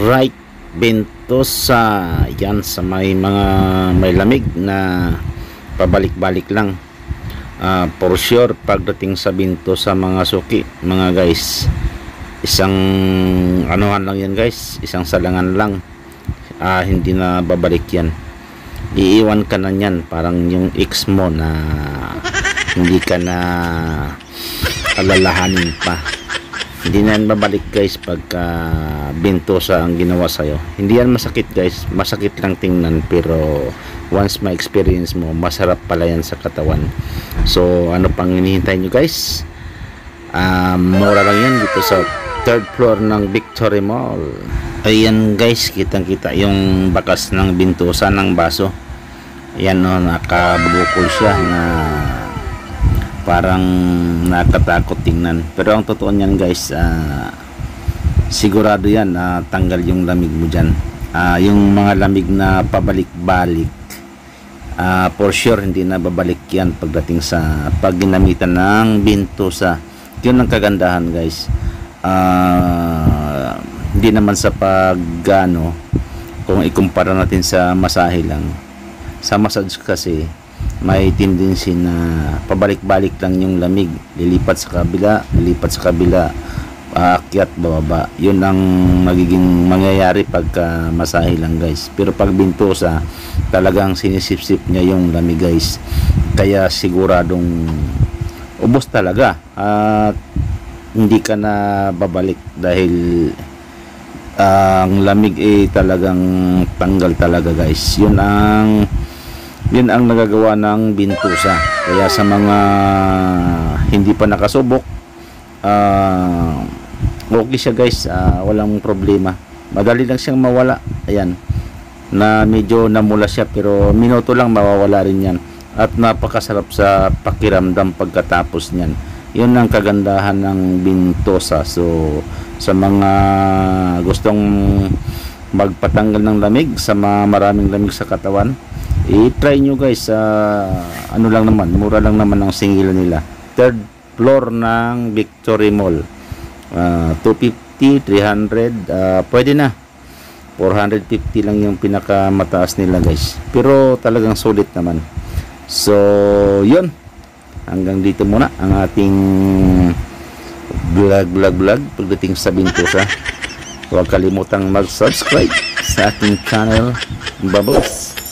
Right, Ventosa. Yan sa may mga may lamig na pabalik-balik lang. For sure pagdating sa Ventosa mga suki, mga guys, isang anuhan lang yan guys, isang salangan lang. Hindi na babalik yan, iiwan ka na yan, parang yung ex mo na hindi ka na alalahanin pa. Hindi na yan babalik guys pagka Ventosa ang ginawa sa'yo. Hindi yan masakit guys, masakit lang tingnan, pero once ma-experience mo, masarap pala yan sa katawan. So ano pang hinihintay nyo guys? Mura lang yan dito sa third floor ng Victory Mall. Ayan guys, kitang kita yung bakas ng Ventosa ng baso. Ayan o, nakabukol siya na parang nakatakot tingnan. Pero ang totoo niyan guys, sigurado yan tanggal yung lamig mo dyan. Yung mga lamig na pabalik-balik, for sure hindi na babalik yan pagdating sa pag ginamitan ng Ventosa. Yun ang kagandahan guys. Hindi naman sa pagano, kung ikumpara natin sa masahe lang. Sa massage kasi may tendency na pabalik-balik lang yung lamig, lilipat sa kabila, aakyat, bababa. Yun ang magiging mangyayari pagka masahe lang guys. Pero pag Ventosa, talagang sinisip-sip niya yung lamig guys, kaya siguradong ubos talaga at hindi ka na babalik dahil ang lamig talagang tanggal talaga guys. Yun ang nagagawa ng Ventosa. Kaya sa mga hindi pa nakasubok, okay siya guys, walang problema, madali lang siyang mawala. Ayan, na medyo namula siya, pero minuto lang mawawala rin yan, at napakasarap sa pakiramdam pagkatapos niyan. Yun ang kagandahan ng Ventosa. So sa mga gustong magpatanggal ng lamig, sa mga maraming lamig sa katawan, i-try nyo guys. Ano lang naman, mura lang naman ang singilan nila. Third floor ng Victory Mall. 250, 300, pwede na. 450 lang yung pinakamataas nila guys, pero talagang sulit naman. So yun, hanggang dito muna ang ating vlog pagdating sa Ventosa. Huwag kalimutang mag-subscribe sa ating channel. Bye-bye.